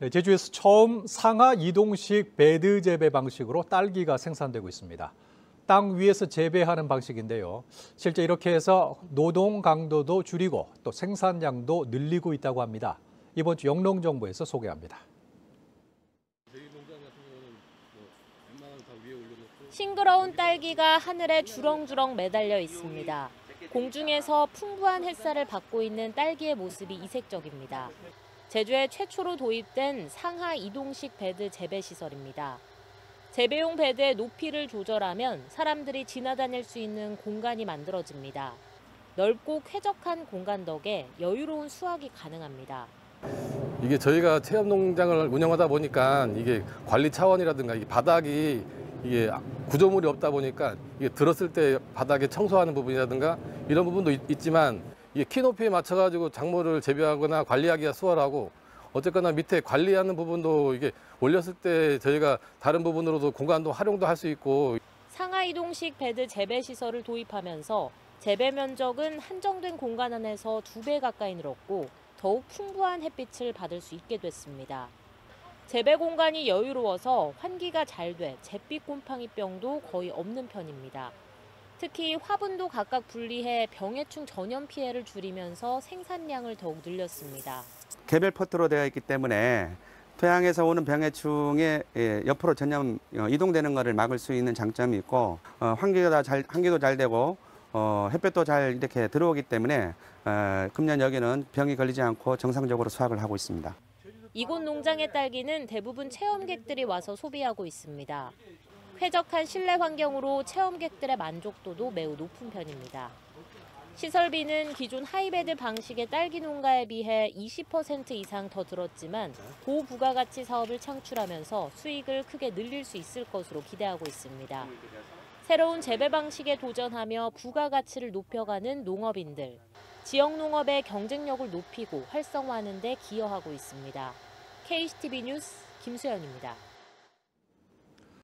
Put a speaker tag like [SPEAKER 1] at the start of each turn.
[SPEAKER 1] 네, 제주에서 처음 상하 이동식 배드 재배 방식으로 딸기가 생산되고 있습니다. 땅 위에서 재배하는 방식인데요. 실제 이렇게 해서 노동 강도도 줄이고 또 생산량도 늘리고 있다고 합니다. 이번 주 영농정보에서 소개합니다.
[SPEAKER 2] 싱그러운 딸기가 하늘에 주렁주렁 매달려 있습니다. 공중에서 풍부한 햇살을 받고 있는 딸기의 모습이 이색적입니다. 제주에 최초로 도입된 상하 이동식 배드 재배 시설입니다. 재배용 배드의 높이를 조절하면 사람들이 지나다닐 수 있는 공간이 만들어집니다. 넓고 쾌적한 공간 덕에 여유로운 수확이 가능합니다.
[SPEAKER 3] 이게 저희가 체험 농장을 운영하다 보니까 이게 관리 차원이라든가 이게 바닥이 이게 구조물이 없다 보니까 이게 들었을 때 바닥에 청소하는 부분이라든가 이런 부분도 있지만 이게 키 높이에 맞춰가지고 작물을 재배하거나 관리하기가 수월하고 어쨌거나 밑에 관리하는 부분도 이게 올렸을 때 저희가 다른 부분으로도 공간도 활용도 할 수 있고.
[SPEAKER 2] 상하 이동식 배드 재배 시설을 도입하면서 재배 면적은 한정된 공간 안에서 2배 가까이 늘었고 더욱 풍부한 햇빛을 받을 수 있게 됐습니다. 재배 공간이 여유로워서 환기가 잘 돼 잿빛 곰팡이병도 거의 없는 편입니다. 특히 화분도 각각 분리해 병해충 전염 피해를 줄이면서 생산량을 더욱 늘렸습니다.
[SPEAKER 4] 개별 포트로 되어 있기 때문에 토양에서 오는 병해충의 옆으로 전염 이동되는 것을 막을 수 있는 장점이 있고 환기도 잘 되고 햇볕도 잘 이렇게 들어오기 때문에 금년 여기는 병이 걸리지 않고 정상적으로 수확을 하고 있습니다.
[SPEAKER 2] 이곳 농장의 딸기는 대부분 체험객들이 와서 소비하고 있습니다. 쾌적한 실내 환경으로 체험객들의 만족도도 매우 높은 편입니다. 시설비는 기존 하이베드 방식의 딸기 농가에 비해 20% 이상 더 들었지만 고부가가치 사업을 창출하면서 수익을 크게 늘릴 수 있을 것으로 기대하고 있습니다. 새로운 재배 방식에 도전하며 부가가치를 높여가는 농업인들, 지역 농업의 경쟁력을 높이고 활성화하는 데 기여하고 있습니다. KCTV 뉴스 김수연입니다.